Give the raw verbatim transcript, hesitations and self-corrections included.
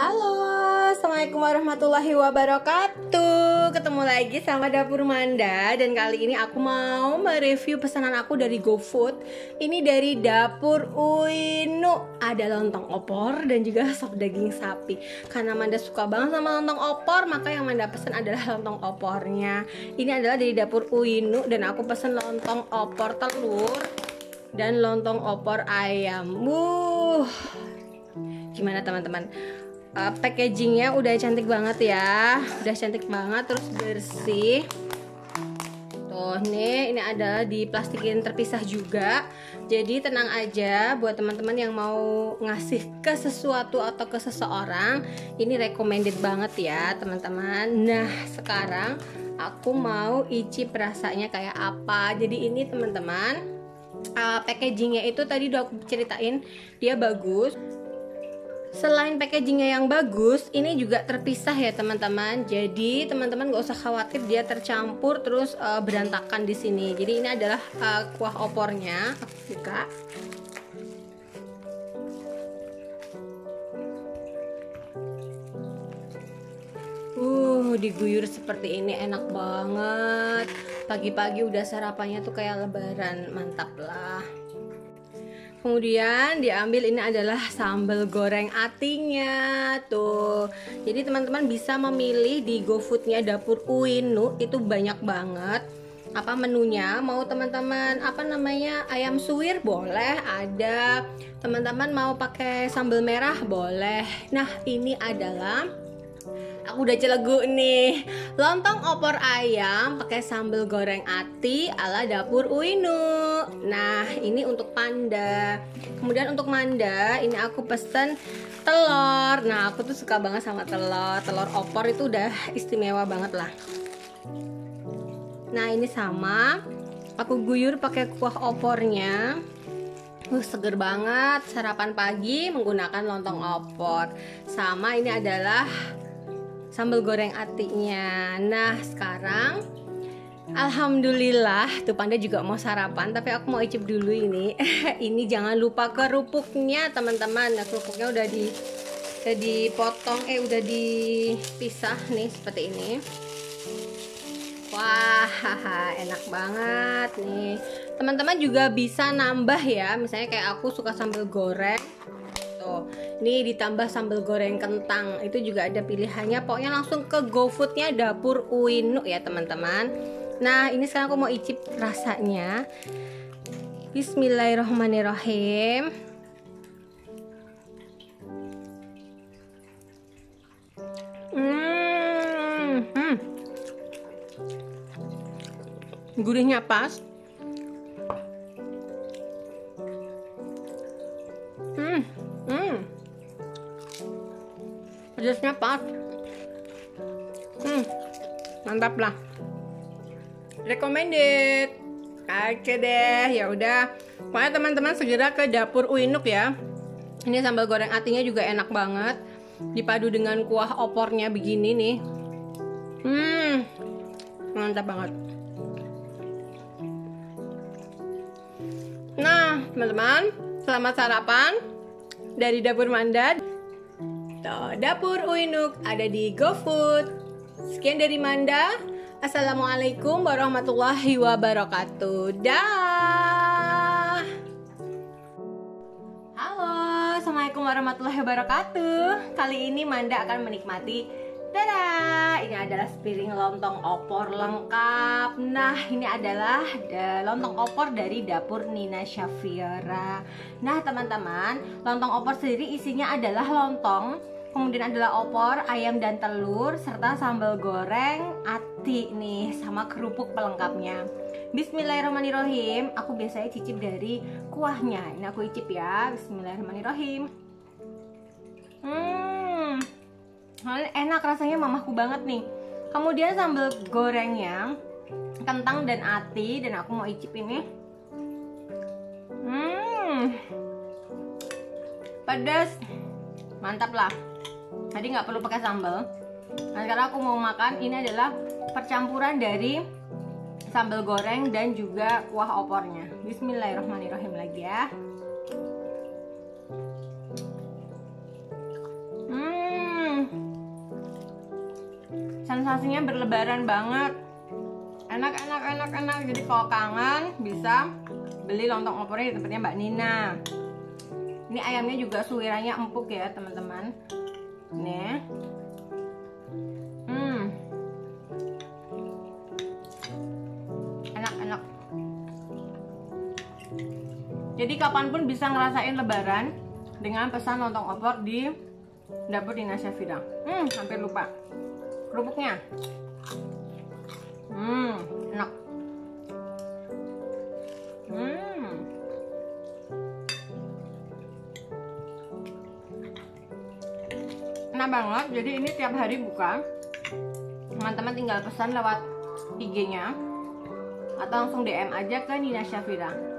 Halo, assalamualaikum warahmatullahi wabarakatuh. Ketemu lagi sama Dapur Manda. Dan kali ini aku mau mereview pesanan aku dari GoFood. Ini dari Dapur Uinu. Ada lontong opor dan juga sop daging sapi. Karena Manda suka banget sama lontong opor, maka yang Manda pesan adalah lontong opornya. Ini adalah dari Dapur Uinu. Dan aku pesan lontong opor telur dan lontong opor ayam. Wuh, gimana teman-teman? Uh, packagingnya udah cantik banget ya, udah cantik banget, terus bersih. Tuh nih, ini ada di plastikin terpisah juga. Jadi tenang aja buat teman-teman yang mau ngasih ke sesuatu atau ke seseorang, ini recommended banget ya teman-teman. Nah sekarang aku mau icip rasanya kayak apa. Jadi ini teman-teman, uh, packagingnya itu tadi udah aku ceritain, dia bagus. Selain packagingnya yang bagus, ini juga terpisah ya teman-teman. Jadi teman-teman gak usah khawatir dia tercampur terus uh, berantakan di sini. Jadi ini adalah uh, kuah opornya. Aku buka. Uh, diguyur seperti ini enak banget. Pagi-pagi udah sarapannya tuh kayak lebaran, mantap lah. Kemudian diambil ini adalah sambal goreng atinya tuh. Jadi teman-teman bisa memilih di GoFoodnya Dapur Uinu, itu banyak banget apa menunya. Mau teman-teman apa namanya ayam suwir boleh ada. Teman-teman mau pakai sambal merah boleh. Nah ini adalah, aku udah celegu nih, lontong opor ayam pakai sambal goreng ati ala Dapur Uinu. Nah ini untuk Panda. Kemudian untuk Manda ini aku pesen telur. Nah aku tuh suka banget sama telur. Telur opor itu udah istimewa banget lah. Nah ini sama, aku guyur pakai kuah opornya. Uh, seger banget sarapan pagi menggunakan lontong opor. Sama ini adalah sambal goreng atinya. Nah sekarang alhamdulillah tuh Panda juga mau sarapan, tapi aku mau icip dulu ini. Ini jangan lupa kerupuknya teman-teman. Nah kerupuknya udah di udah dipotong eh udah dipisah nih seperti ini. Wah enak banget nih. Teman-teman juga bisa nambah ya, misalnya kayak aku suka sambal goreng. Nih ditambah sambal goreng kentang, itu juga ada pilihannya. Pokoknya langsung ke GoFoodnya Dapur Uinu ya teman-teman. Nah ini sekarang aku mau icip rasanya. Bismillahirrahmanirrahim. hmm, hmm. Gurihnya pas. Hmm, hmm. Pedasnya pas. Hmm, mantap lah. Recommended. Oke deh, ya udah. Pokoknya teman-teman segera ke Dapur Uinu ya. Ini sambal goreng atinya juga enak banget. Dipadu dengan kuah opornya begini nih. Hmm, mantap banget. Nah, teman-teman, selamat sarapan dari Dapur Manda. Tuh, Dapur Uinu ada di GoFood. Sekian dari Manda. Assalamualaikum warahmatullahi wabarakatuh. Dah. Halo, assalamualaikum warahmatullahi wabarakatuh. Kali ini Manda akan menikmati, tada, ini adalah sepiring lontong opor lengkap. Nah ini adalah lontong opor dari Dapur Nina Syafiera. Nah teman-teman, lontong opor sendiri isinya adalah lontong, kemudian adalah opor, ayam dan telur, serta sambal goreng ati nih, sama kerupuk pelengkapnya. Bismillahirrahmanirrahim. Aku biasanya cicip dari kuahnya. Ini aku icip ya. Bismillahirrahmanirrahim. Hmm, enak rasanya, mamaku banget nih. Kemudian sambal gorengnya kentang dan ati, dan aku mau icip ini. Hmm, pedas, mantap lah. Tadi nggak perlu pakai sambal. Nah sekarang aku mau makan, ini adalah percampuran dari sambal goreng dan juga kuah opornya. Bismillahirrahmanirrahim lagi ya. Hmm, Sensasinya berlebaran banget. Enak, enak, enak, enak. Jadi kalau kangen bisa beli lontong opornya di tempatnya Mbak Nina. Ini ayamnya juga suirannya empuk ya teman-teman. Nih. Hmm. Enak, enak. Jadi kapanpun bisa ngerasain lebaran dengan pesan lontong opor di dapur Nina Syafira. Hmm, hampir lupa. Kerupuknya. Hmm, enak. Hmm. Enak banget. Jadi ini tiap hari buka. Teman-teman tinggal pesan lewat I G-nya atau langsung D M aja ke Nina Syafira.